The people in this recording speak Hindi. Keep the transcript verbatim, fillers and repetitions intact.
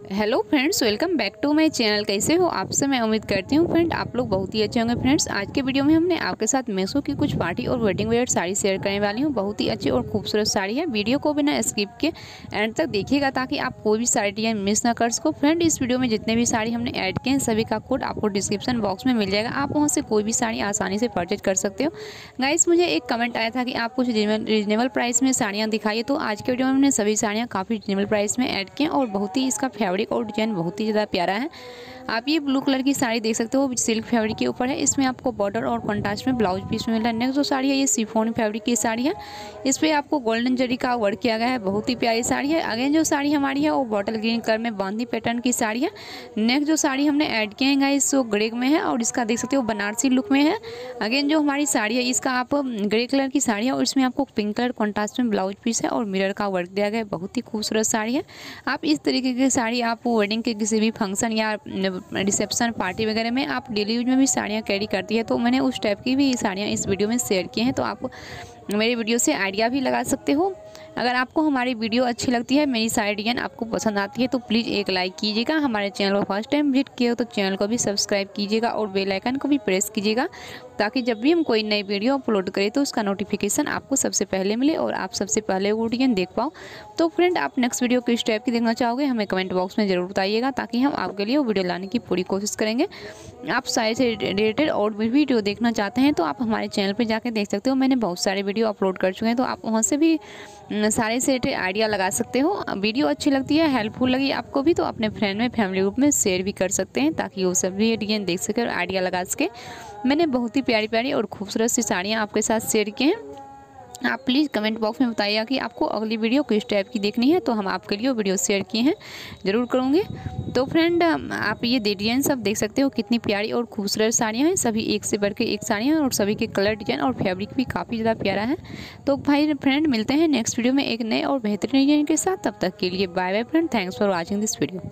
Hello friends, welcome back to my channel. कैसे हो आप सब? मैं उम्मीद करती हूँ फ्रेंड आप लोग बहुत ही अच्छे होंगे। फ्रेंड्स, आज के वीडियो में हमने आपके साथ मीशो की कुछ पार्टी और वेडिंग वेयर साड़ी शेयर करने वाली हूँ। बहुत ही अच्छी और खूबसूरत साड़ी है। वीडियो को बिना स्किप के एंड तक देखिएगा ताकि आप कोई भी साड़ी डिजाइन मिस ना कर सको। फ्रेंड, इस वीडियो में जितने भी साड़ी हमने ऐड किए हैं सभी का कोड आपको डिस्क्रिप्शन बॉक्स में मिल जाएगा। आप वहाँ से कोई भी साड़ी आसानी से परचेज कर सकते हो। गाइस, मुझे एक कमेंट आया था कि आप कुछ रीजनेबल प्राइस में साड़ियाँ दिखाइए, तो आज के वीडियो में हमने सभी साड़ियाँ काफ़ी रीजनेबल प्राइस में ऐड किए और बहुत ही इसका फैब्रिक और डिजाइन बहुत ही ज़्यादा प्यारा है। आप ये ब्लू कलर की साड़ी देख सकते हो, सिल्क फैब्रिक के ऊपर है। इसमें आपको बॉर्डर और कॉन्ट्रास्ट में ब्लाउज पीस में मिल रहा है। नेक्स्ट जो साड़ी है ये शिफॉन फैब्रिक की साड़ी है। इस पे आपको गोल्डन जरी का वर्क किया गया है। बहुत ही प्यारी साड़ी है। अगेन जो साड़ी हमारी है वो बॉटल ग्रीन कलर में बांदी पैटर्न की साड़ी है। नेक्स्ट जो साड़ी हमने ऐड किए हैं गाइस वो ग्रे में है और इसका देख सकते हो बनारसी लुक में है। अगेन जो हमारी साड़ी है इसका आप ग्रे कलर की साड़ी है और इसमें आपको पिंक कलर कॉन्ट्रास्ट में ब्लाउज पीस है और मिरर का वर्क दिया गया है। बहुत ही खूबसूरत साड़ी है। आप इस तरीके की साड़ी आप वेडिंग के किसी भी फंक्शन या रिसेप्शन पार्टी वगैरह में आप डेली यूज में भी साड़ियाँ कैरी करती है, तो मैंने उस टाइप की भी साड़ियाँ इस वीडियो में शेयर की हैं। तो आप मेरी वीडियो से आइडिया भी लगा सकते हो। अगर आपको हमारी वीडियो अच्छी लगती है, मेरी साड़ी डिजाइन आपको पसंद आती है, तो प्लीज़ एक लाइक कीजिएगा। हमारे चैनल को फर्स्ट टाइम विजिट किए हो तो चैनल को भी सब्सक्राइब कीजिएगा और बेल आइकन को भी प्रेस कीजिएगा ताकि जब भी हम कोई नई वीडियो अपलोड करें तो उसका नोटिफिकेशन आपको सबसे पहले मिले और आप सबसे पहले वो डिजाइन देख पाओ। तो फ्रेंड, आप नेक्स्ट वीडियो किस टाइप की देखना चाहोगे हमें कमेंट बॉक्स में ज़रूर बताइएगा ताकि हम आपके लिए वो वीडियो लाने की पूरी कोशिश करेंगे। आप साड़ी से रिलेटेड और भी वीडियो देखना चाहते हैं तो आप हमारे चैनल पर जाकर देख सकते हो। मैंने बहुत सारे वीडियो अपलोड कर चुके हैं, तो आप वहाँ से भी सारे से रिलेटेड आइडिया लगा सकते हो। वीडियो अच्छी लगती है, हेल्पफुल लगी आपको भी, तो अपने फ्रेंड में फैमिली ग्रुप में शेयर भी कर सकते हैं ताकि वो सब भी डिजाइन देख सके और आइडिया लगा सके। मैंने बहुत ही प्यारी प्यारी और खूबसूरत सी साड़ियाँ आपके साथ शेयर की हैं। आप प्लीज़ कमेंट बॉक्स में बताइएगा कि आपको अगली वीडियो किस टाइप की देखनी है, तो हम आपके लिए वीडियो शेयर किए हैं, ज़रूर करूँगे। तो फ्रेंड, आप ये डिजाइन सब देख सकते हो कितनी प्यारी और खूबसूरत साड़ियाँ हैं। सभी एक से बढ़ के एक साड़ियाँ हैं और सभी के कलर डिजाइन और फैब्रिक भी काफ़ी ज़्यादा प्यारा है। तो भाई फ्रेंड, मिलते हैं नेक्स्ट वीडियो में एक नए और बेहतरीन डिजाइन के साथ। तब तक के लिए bye bye friend. Thanks for watching this video.